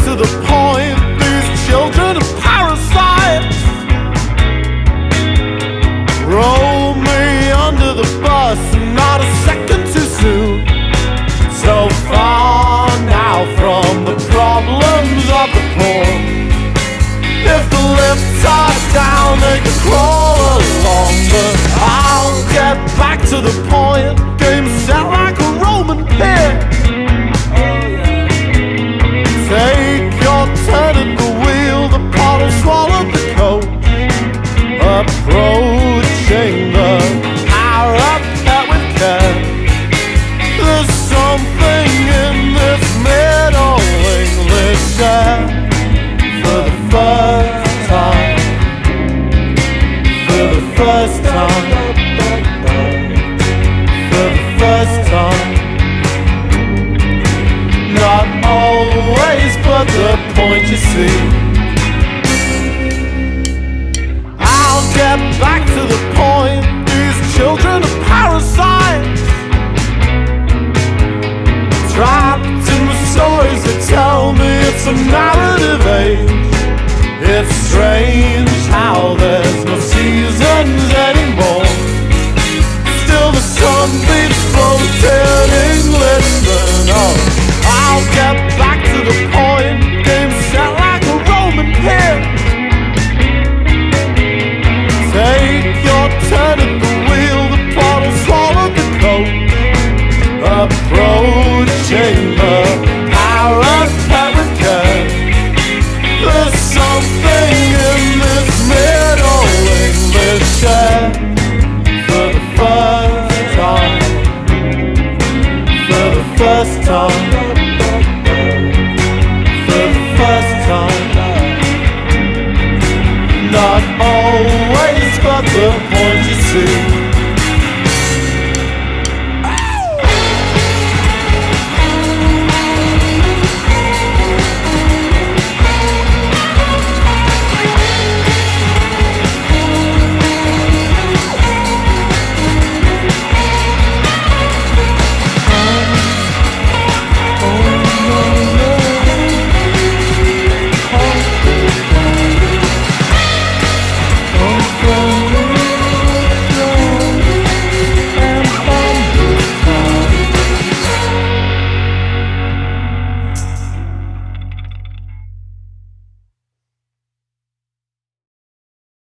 to the point. These children are parasites. Roll me under the bus, not a second too soon. So far now from the problems of the poor. If the lifts are down, they can crawl along, but I'll get back to the point. Game set like a Roman pit. Take your turn at the wheel, the bottle swallowed the coach. Approaching the parapet with care. There's something in this Middle English air. For the first time, for the first time, for the first time. Not always, but the point you see. I'll get back to the point. These children are parasites, trapped in the stories that tell me it's a narrative age. It's strange how there's no seasons anymore. Still the sun beats floating